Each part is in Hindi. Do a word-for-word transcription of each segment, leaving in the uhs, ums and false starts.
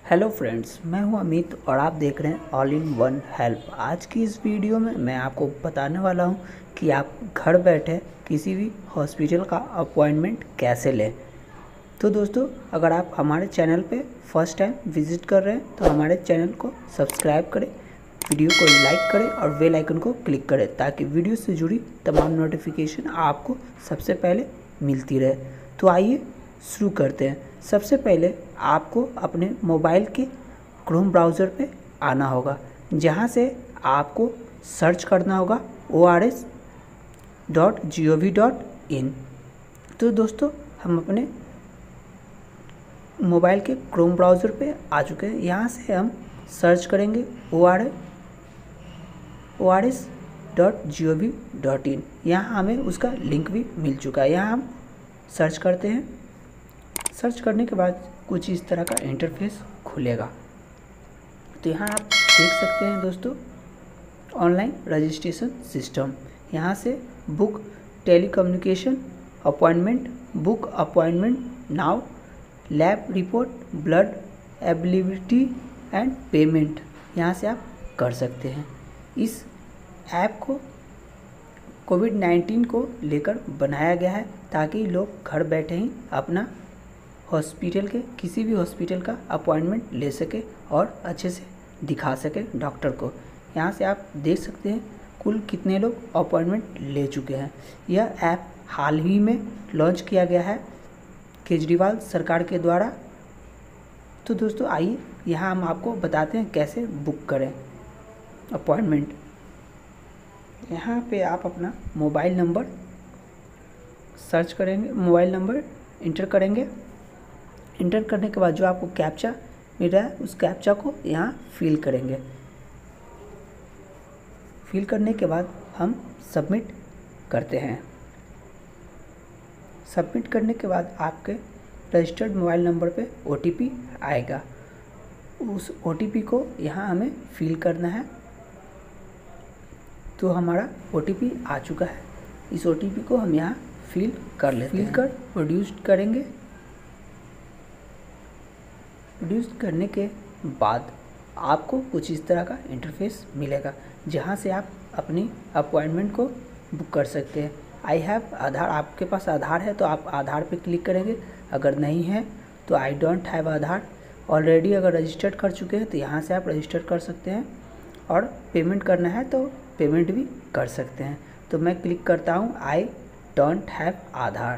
हेलो फ्रेंड्स, मैं हूं अमित और आप देख रहे हैं ऑल इन वन हेल्प। आज की इस वीडियो में मैं आपको बताने वाला हूं कि आप घर बैठे किसी भी हॉस्पिटल का अपॉइंटमेंट कैसे लें। तो दोस्तों, अगर आप हमारे चैनल पे फर्स्ट टाइम विजिट कर रहे हैं तो हमारे चैनल को सब्सक्राइब करें, वीडियो को लाइक करें और बेल आइकन को क्लिक करें ताकि वीडियो से जुड़ी तमाम नोटिफिकेशन आपको सबसे पहले मिलती रहे। तो आइए शुरू करते हैं। सबसे पहले आपको अपने मोबाइल के क्रोम ब्राउज़र पे आना होगा, जहाँ से आपको सर्च करना होगा O R S dot G O V dot in. तो दोस्तों, हम अपने मोबाइल के क्रोम ब्राउज़र पे आ चुके हैं। यहाँ से हम सर्च करेंगे O R O R S dot G O V dot in. यहाँ हमें उसका लिंक भी मिल चुका है। यहाँ हम सर्च करते हैं। सर्च करने के बाद कुछ इस तरह का इंटरफेस खुलेगा। तो यहाँ आप देख सकते हैं दोस्तों, ऑनलाइन रजिस्ट्रेशन सिस्टम। यहाँ से book telecommunication appointment, book appointment now, lab report, blood availability and payment, यहाँ से आप कर सकते हैं। इस ऐप को कोविड नाइन्टीन को लेकर बनाया गया है ताकि लोग घर बैठे ही अपना हॉस्पिटल के किसी भी हॉस्पिटल का अपॉइंटमेंट ले सके और अच्छे से दिखा सके डॉक्टर को। यहाँ से आप देख सकते हैं कुल कितने लोग अपॉइंटमेंट ले चुके हैं। यह ऐप हाल ही में लॉन्च किया गया है केजरीवाल सरकार के द्वारा। तो दोस्तों, आइए यहाँ हम आपको बताते हैं कैसे बुक करें अपॉइंटमेंट। यहाँ पे आप अपना मोबाइल नंबर सर्च करेंगे, मोबाइल नंबर इंटर करेंगे। इंटर करने के बाद जो आपको कैप्चा मिल रहा है उस कैप्चा को यहाँ फिल करेंगे। फिल करने के बाद हम सबमिट करते हैं। सबमिट करने के बाद आपके रजिस्टर्ड मोबाइल नंबर पे ओ टी पी आएगा। उस ओ टी पी को यहाँ हमें फिल करना है। तो हमारा ओ टी पी आ चुका है। इस ओ टी पी को हम यहाँ फिल कर लेते हैं। फिल कर प्रोड्यूस करेंगे। प्रोड्यूस करने के बाद आपको कुछ इस तरह का इंटरफेस मिलेगा, जहाँ से आप अपनी अपॉइंटमेंट को बुक कर सकते हैं। आई हैव आधार, आपके पास आधार है तो आप आधार पे क्लिक करेंगे। अगर नहीं है तो I don't have Aadhaar. Already अगर रजिस्टर्ड कर चुके हैं तो यहाँ से आप रजिस्टर कर सकते हैं और पेमेंट करना है तो पेमेंट भी कर सकते हैं। तो मैं क्लिक करता हूँ आई डोंट हैव आधार।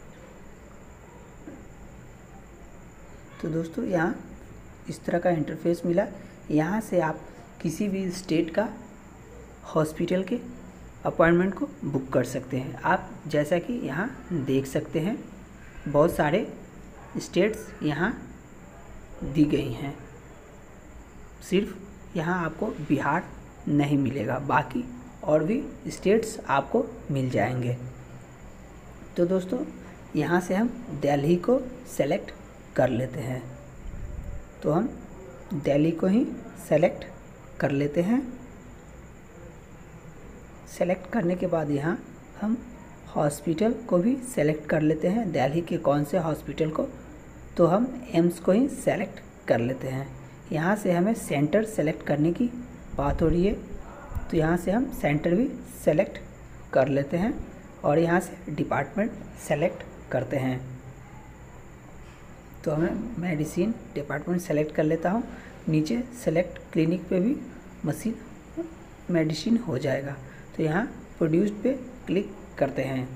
तो दोस्तों, यहाँ इस तरह का इंटरफेस मिला। यहाँ से आप किसी भी स्टेट का हॉस्पिटल के अपॉइंटमेंट को बुक कर सकते हैं। आप जैसा कि यहाँ देख सकते हैं बहुत सारे स्टेट्स यहाँ दी गई हैं। सिर्फ यहाँ आपको बिहार नहीं मिलेगा, बाकी और भी स्टेट्स आपको मिल जाएंगे। तो दोस्तों, यहाँ से हम दिल्ली को सेलेक्ट कर लेते हैं। तो हम दिल्ली को ही सेलेक्ट कर लेते हैं। सेलेक्ट करने के बाद यहाँ हम हॉस्पिटल को भी सेलेक्ट कर लेते हैं, दिल्ली के कौन से हॉस्पिटल को। तो हम एम्स को ही सेलेक्ट कर लेते हैं। यहाँ से हमें सेंटर सेलेक्ट करने की बात हो रही है, तो यहाँ से हम सेंटर भी सेलेक्ट कर लेते हैं और यहाँ से डिपार्टमेंट सेलेक्ट करते हैं। तो हमें मेडिसिन डिपार्टमेंट सेलेक्ट कर लेता हूँ। नीचे सेलेक्ट क्लिनिक पे भी मशीन मेडिसिन हो जाएगा। तो यहाँ प्रोड्यूस्ड पे क्लिक करते हैं।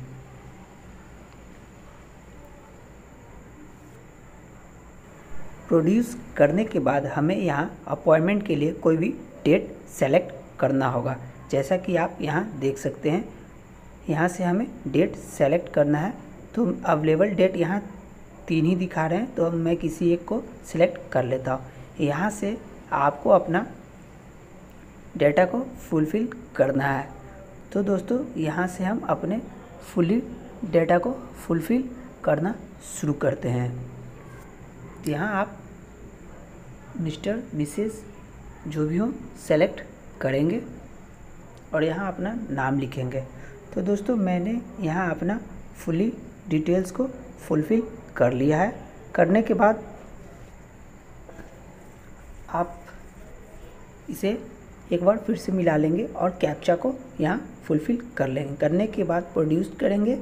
प्रोड्यूस करने के बाद हमें यहाँ अपॉइंटमेंट के लिए कोई भी डेट सेलेक्ट करना होगा। जैसा कि आप यहाँ देख सकते हैं, यहाँ से हमें डेट सेलेक्ट करना है। तो अवेलेबल डेट यहाँ तीन ही दिखा रहे हैं, तो मैं किसी एक को सिलेक्ट कर लेता हूँ। यहाँ से आपको अपना डेटा को फुलफ़िल करना है। तो दोस्तों, यहाँ से हम अपने फुली डेटा को फुलफ़िल करना शुरू करते हैं। तो यहाँ आप मिस्टर मिसेस जो भी हो सेलेक्ट करेंगे और यहाँ अपना नाम लिखेंगे। तो दोस्तों, मैंने यहाँ अपना फुली डिटेल्स को फुलफ़िल कर लिया है। करने के बाद आप इसे एक बार फिर से मिला लेंगे और कैप्चा को यहाँ फुलफ़िल कर लेंगे। करने के बाद प्रोड्यूस करेंगे।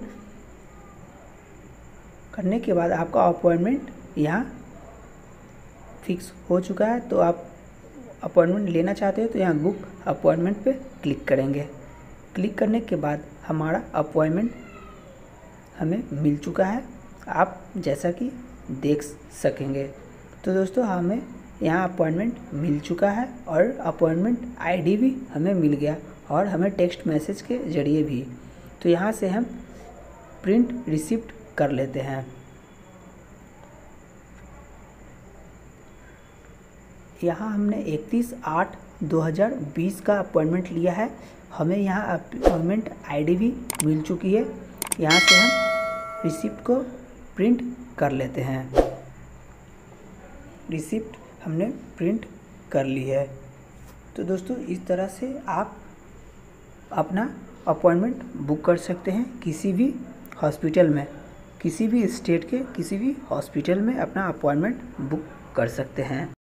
करने के बाद आपका अपॉइंटमेंट यहाँ फिक्स हो चुका है। तो आप अपॉइंटमेंट लेना चाहते हो तो यहाँ बुक अपॉइंटमेंट पे क्लिक करेंगे। क्लिक करने के बाद हमारा अपॉइंटमेंट हमें मिल चुका है, आप जैसा कि देख सकेंगे। तो दोस्तों हमें यहाँ अपॉइंटमेंट मिल चुका है और अपॉइंटमेंट आईडी भी हमें मिल गया और हमें टेक्स्ट मैसेज के ज़रिए भी। तो यहाँ से हम प्रिंट रिसिप्ट कर लेते हैं। यहाँ हमने इकतीस आठ दो हज़ार बीस का अपॉइंटमेंट लिया है। हमें यहाँ अपॉइंटमेंट आईडी भी मिल चुकी है। यहाँ से हम रिसिप्ट को प्रिंट कर लेते हैं। रिसिप्ट हमने प्रिंट कर ली है। तो दोस्तों इस तरह से आप अपना अपॉइंटमेंट बुक कर सकते हैं किसी भी हॉस्पिटल में, किसी भी स्टेट के किसी भी हॉस्पिटल में अपना अपॉइंटमेंट बुक कर सकते हैं।